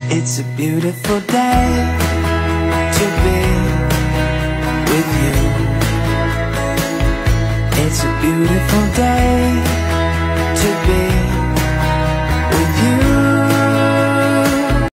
It's a beautiful day to be with you. It's a beautiful day